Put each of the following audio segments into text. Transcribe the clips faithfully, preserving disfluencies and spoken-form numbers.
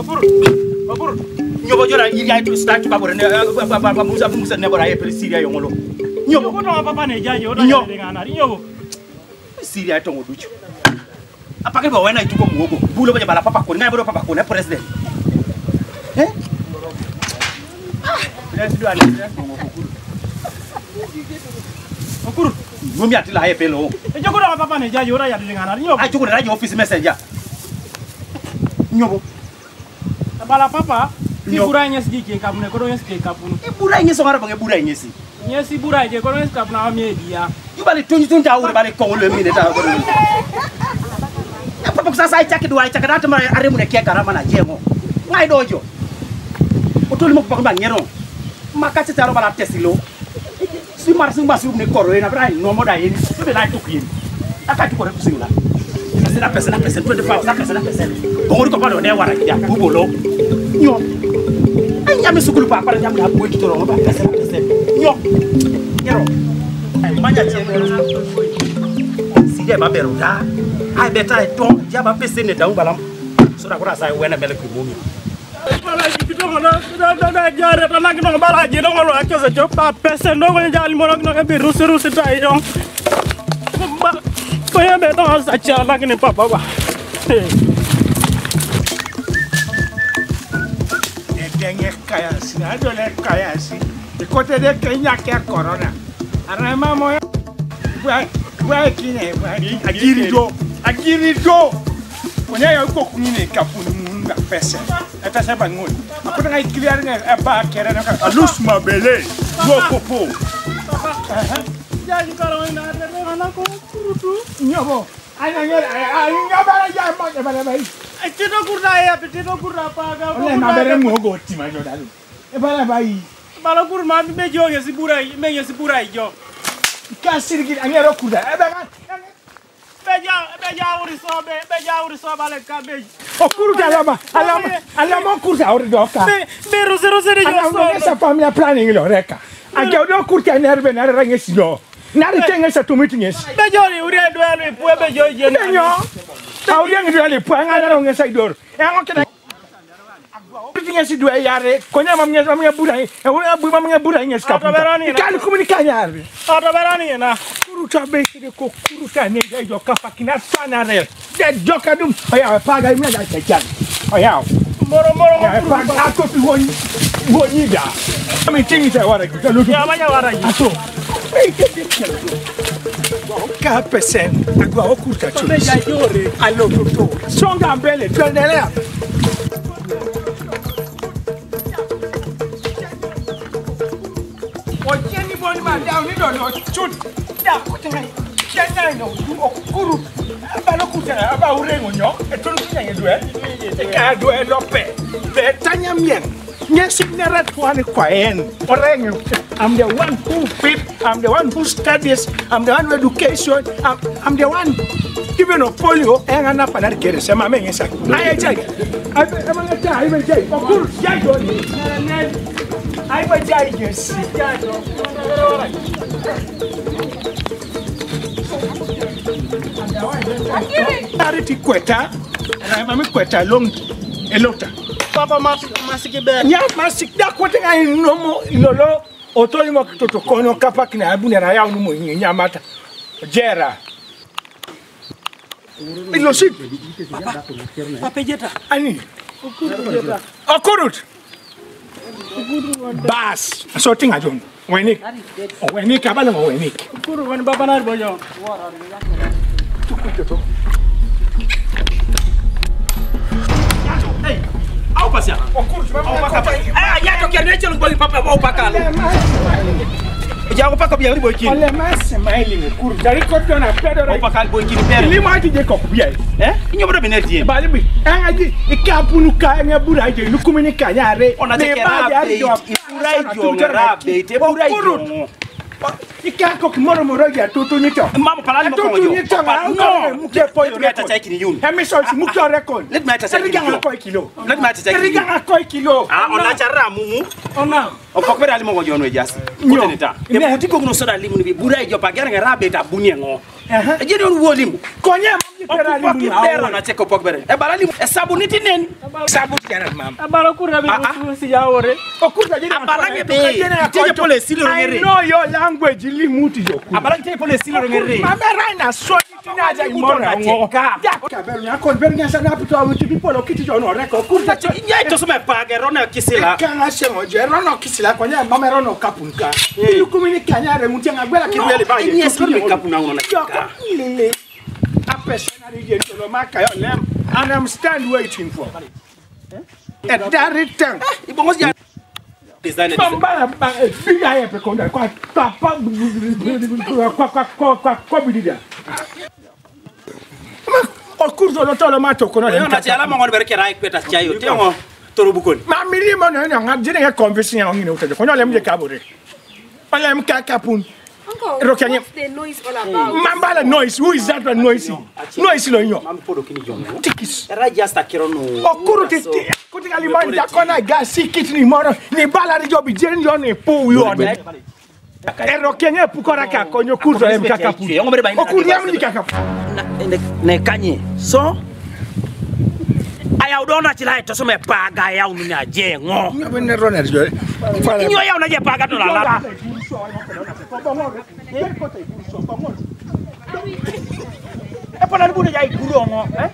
Okurut. Okurut. Nyobo jola iri to start ba bore ne ba ba musa musa ne bora e per Syria yongolo. Nyobo ko to papa ne jaji o da ngana nyobo. Syria to ngoducho. Apake ba wena ituko muogo. Bulo ba bala papa ko ngai bo papa ko ne president. Eh? Ah, president ale Okurut. Okurut. Ngombi atila he pelo. E jogo do papa ne jaji o da ya ngana nyobo. Ah, jogo da office messenger. Nyobo. Bala papa, ti burai nyes di ke kapune ko nyes ke kapune. E burai nyes ngara bange burai nyesi. Nyesi burai je ko nyes kapuna mi dia. Yu bale tunji tunja ure bale ko le mi ne ta ko. E papa sasa ai chake do ai chake data mara are mu ne ke garama na jemo. Ngai dojo. O toli mo papa ba ngero. Makati taro bala tesilo. Si marsu masu ne koro ina brai no moda yin. Be na to kin. Aka ko re kusingla. La personne, la personne, twenty-four, la personne, la personne. Bon, on comprend, on est warra, il y a Boubolo. Yo. Il y a mes sous pas, par exemple, la bouille qui te rend, la personne, la personne. Yo. Yo. Il m'a dit, si il y a ma belle, I bet I don't, il y a ma personne dans le ballon. So that was I went a belle coup. Saya betul saja lagi ni papa ba. Dengue kaya si, ada le kaya si. Di kota de Kenya ke corona. Arama mo buat buat kini buat agiri do, agiri do. Konya yo ko kuni kapun mun ga pesa. Eta sa bangun. Aku tengah clear ngai apa kera nak alus mabele. Go popo. Jadi kalau ini ada anak aku kurutu. Nyobo. Ana ngel ai ngabara ya ma ngabara bai. Tidak kurda ya, tidak kurda apa agak. Oleh ngabara mo go ti ma jo dalu. E bala bai. Bala kurma me jo ya si burai, me ya si burai jo. Ka sirgi angero kurda. E bala. Beja, beja uri so be, beja uri so bale ka be. Okurut alama, alama, alama kurda uri doka. Be, be rose rose de jo so. Esa family planning lo reka. Aja do kurta nerve na rangesi lo. Nari tenga sa tumitinges. Bejo ni uri do anu pu bejo je. Benyo. Auri ngi do ale pu ngana ro ngesa idor. E ngokena. Tumitinges do yare. Konya mamnya mamnya burai. E uri abu mamnya burai nges kapu. Kali komunikanya arbe. Ada berani na. Kuruta be de ko kuruta ne ga jo kafa kina sana re. De joka dum. Aya paga mi na ga jan. Aya. Moro moro. Ya paga to pi woni. Woni da. Ami tingi ta wara ga lu. Ya manya wara ji. Aso. Ka pesen agwa okurta chu. Beja jore. Allo to. Songa mbele tuendelea. Ojeni boni ma down ni do no chut. Da kutenga. Kenya no du Okurut. Aba lo kutenga aba urengo nyo. E tonu kunya dwe. E ka dwe lope. Be tanya mien. Yes, never one quiet. I'm the one who fit. I'm the one who studies. I'm the one who education. I'm, I'm the one even of polio. And I'm not going to get it. I'm going to say, I am Jay. I'm going to say, I'm Jay. Of course, Jay. I'm Jay. Yes. Charity Quetta. And I'm a Quetta long elota. Papa masik masik be. Ya masik da ko tenga inomo inolo otoli mo kitoto kono kapa kina abuna na ya unu mo nya mata. Jera. Ilo sit. Papa. Papa jeta. Ani. Okurut jeta. Okurut. Bas. So tinga jon. Wenik. O wenik abana mo wenik. Okurut wan baba na bojo. Tukuto. Hey. Au pasya. Okurut mama. Ah, ya to kerne chelo boy papa au pakalo. Ja ko paka biya boy kini. Ole mas smiling Okurut. Dari ko dona pedo. Au pakal boy kini pere. Ni ma ti je ko biya. Eh? Inyo bodo benedi. Bali bi. Angaji ikapunu ka nya bura je lukumini ka nya re. Ona te kera be. Ifurai jo ngara be. Te burai jo. Ikako kimoro moro ya tutu nito. Mama palali mo ko jo. No, muke point Let me attack in you. Emi so si muke record. Let me attack in you. Ko kilo. Let me attack in you. Riga ko kilo. Ah, ona charra mumu. Ona. O ko pera ali mo jo no jasi. Ko tenita. E mutiko no soda limu ni burai jo pa gara ngara be ta bunye ngo. Eh, je don wo limu. Konye Opoki bera na cheko pokbere. E balali e sabuniti neni. Sabuti yana mam. Abala kurra bi si ya ore. Okurut jeni. Abala ke be. Tije pole silo ngere. I know your language limuti yo. Abala tije pole silo ngere. Mama raina so tinaja imora ngoka. Ya beru nya kon beru nya sana pito awuti people okiti jo no reko. Okurut nya to so me page rona kisila. Kana shemo je rona kisila kwa nya mama rona kapunka. You communicate nya re muti ngabela ki really ba ye. Nya so me kapuna ngona kika. Lele. A person again to the market and I'm stand waiting for. At that return. Ibongos ya design it. Bamba ba fi ya e pe konda kwa pa pa kwa kwa kwa kwa kwa bidida. Okurut no tolo mato kono le. Na ti ala mo ngor berke rai kweta chayo. Tengo toro bukoni. Ma miri mo no nya ngajine ya conviction ya ngine utaje. Kono le mje kabore. Ala mka kapun. Uncle, what's the noise all about? Mambala noise. Who is that one noisy? Noisy no yo. Mam podo kini jongo. Tikis. Era just akiro no. Okurut kuti kalimani jakona ga skit ni moro ni bala ri jobi jeni yo ni pu yo. Ero kenye pukora ka konyo kuzo em kakapu. Okurut yam ni kakapu. Ne kanye. So aya udona chila to so me paga ya unu nya jengo. Ngabe ne roner jo. Inyo ya unaje paga to la la. E pala bude jai guru ngo, eh?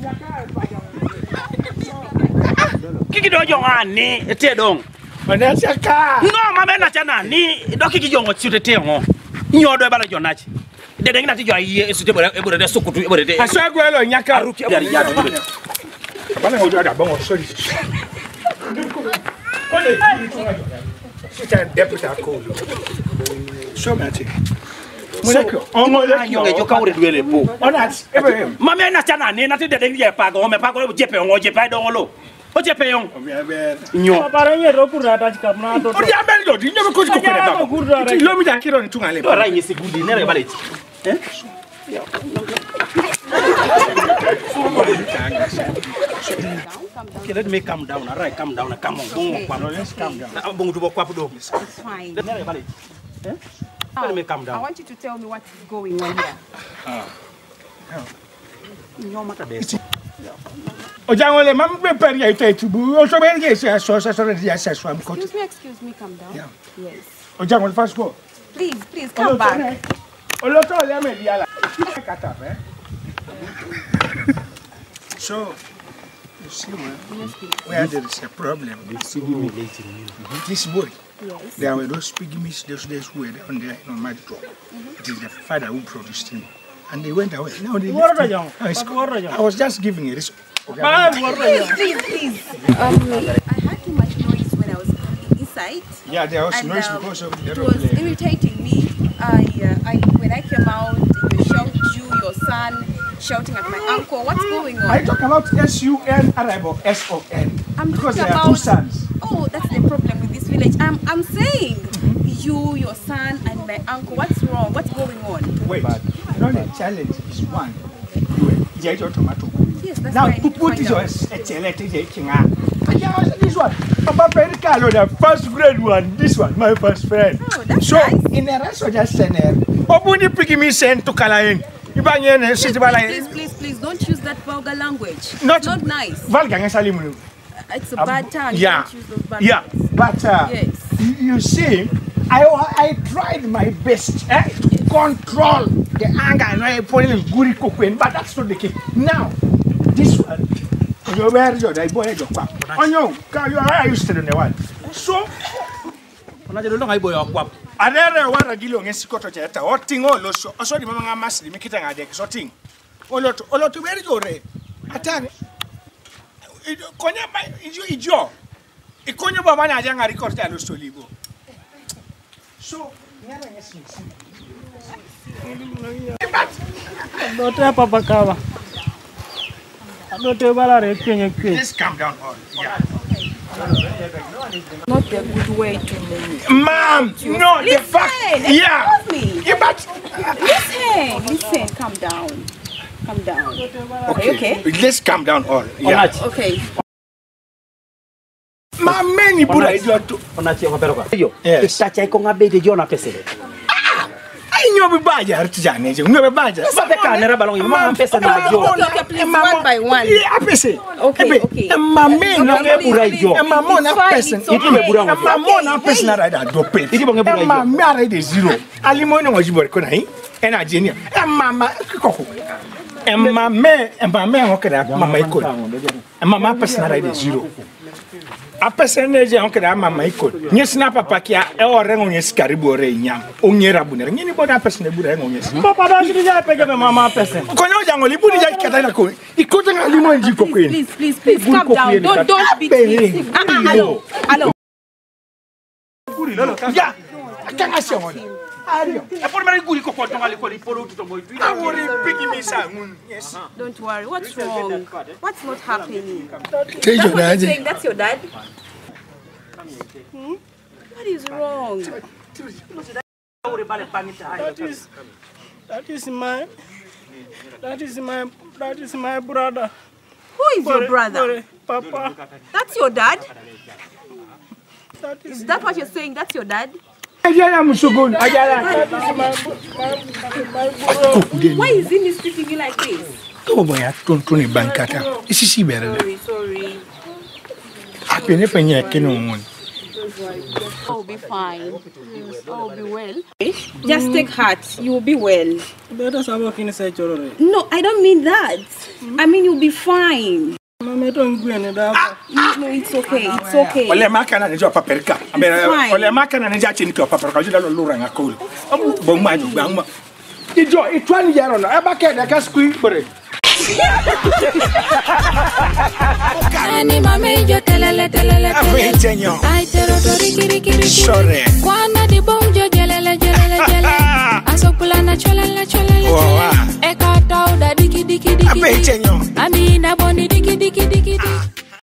Kiki do jongo ani, ete dong. Mana saka. No, mama na chana ni, do kiki jongo chute ngo. Inyo do bala jonachi. Dede ngina ti jo aye esute bore ebore de sokutu ebore de. Aso agwelo nyaka aruki yari yari. Bana ngojo da bongo sorry. Ole. Sita deputy akolo. So much. Moleko. On moleko. Nyonge joka ure duele po. Onat. Ebe. Mama na chana ni na ti dede ngi paga o me paga o jepe ngo jepe do ngolo. O jepe yon. Nyo. Para ye Okurut ta chika na do. Odi amel do, nyo ko ko kere ba. Ti lo mi da kiro ni tunga le. Ora nyi sigudi ne re bale. Eh? Okay, let me calm down. All right, calm down. Come on. Bongo kwa. Let's calm down. Bongo dubo kwa pudo. It's fine. Eh? Let me calm down. I want you to tell me what's going on here. Ah. Nyo mata de. Ojangole, mam be per ya ite tubu. O so be ye se so so so ya se so am ko. Excuse me, excuse me, calm down. Yeah. Yes. Ojangole fast go. Please, please, come back. Oloto le me dia la. Kata eh. So you see where, where there is a problem. This boy, Yes. there were those pygmies, those days who were on there on my door. It is the father who produced him. And they went away. Now they left him. Now it's- I was just giving it. Please, please, please. Um, I heard too much noise when I was inside. Yeah, there was And, noise um, because of the it was aeroplane. irritating me. I, uh, I, when I came out, you shout you, your son, shouting at my uncle. What's going on? I talk about S U N arrival, S O N. I'm Because talking there are about. two sons. Oh, that's the problem with this village. I'm, I'm saying you, your son, and my uncle. What's wrong? What's going on? Wait, you know the challenge is one. You are tomato. Yes, that's Now, why I who need to put find this out. one? This one. Papa Pericalo, the first grade one. This one, my first friend. Oh, that's So, nice. in the rest of the center, Obuni picking me sent to Kalain. Ibanyan, City Please, please, please, don't use that vulgar language. Not- It's not nice. Valgang Salimu. It's a bad tongue. Yeah, Don't use those bad yeah. words. But uh, Yes. you, you see, I I tried my best eh, to control the anger and I put in good cooking, but that's not the case. Now, this one, you wear your I boy your crap. Oh no, you are used to the one. So, Onaje do ngai boy akwap. another one a gilo ngesikoto cheta. What thing all so so the mama masli mikita ngade so thing. Olot olot wear your re. Atang. Konya ba ijo ijo. Ikonyo baba na ajanga record ya lo libo. So, nyara ngesi. Dote papa kawa. Dote bala re kenye kenye. Let's calm down all. Yeah. Not the good way to live. Ma'am, no, the Listen, fact. Yeah. excuse me. Yeah, but Listen, listen, calm down. Calm down. Okay, okay. Let's calm down all. Yeah. Onaje. Okay. Ma many bura ijo to. Onaje ko pero ko. Yo. Yes. Itacha iko ngabe de jona pesele. Ai Inyo be baja artijane je. Inyo be baja. Sa te ka nera balong mama pesa na jo. Okay, please, one by one. Apese. Okay, okay. Mama na be bura jo. Mama na person. Iki be bura ngo. Mama na person na rada do pe. Iki bonge bura jo. Mama rada zero. Alimo no wajibor ko nai. Ena jenia. Mama koko. Mama mama ngo kada mama iko. Mama person na rada zero. A person na je ngo kada mama iko. Nyesina papa kia e ore ngo nyesi karibu ore nyam. Onyera bunere. Nyini boda person na bura ngo nyesi. Papa da shiri ja pege me mama person. Konya Ojangole buni ja kata na ko. Iko tanga limo nji ko kwen. Please, please, please, calm down. Don't, don't beat me. Ah, ah, hello, hello. Ya, kanga se wona. Ario. E por mari guri ko ko tonga ko li polo to boy. Awori pigi mi sa ngun. Yes. Don't worry. What's wrong? What's not happening? Tell That's your what you're dad. saying. That's your dad? Hmm? What is wrong? That is, that is my, that is my, that is my brother. Who is your brother? Papa. That's your dad? That is, Is that what you're saying? That's your dad? Ajala musugun. Ajala. Why is he mistreating you like this? Oh boy, I don't tuni bankata. Isi si bere. Sorry, sorry. Apene penye kenu ngun. I'll be fine. I'll be well. Just take heart. You will be well. better sabo kini say chorore. No, I don't mean that. I mean you'll be fine. Mama don't go any da. No, no, it's okay. It's okay. Ole makana ne jo paperka. Ole makana ne ja chini ko paperka. Jida lo lura ngakolo. Amu bo ma ju gba. Ijo itwani yaro no. Eba ke de ka squeeze bore. Ani mame yo telele telele telele. Ay tero tori kiri kiri. Sorry. Kwana di bonjo jelele jelele jelele. Asokula na cholele cholele. Wow. Eka tau da diki diki diki. Ape chenyo. Ami na boni diki diki diki diki.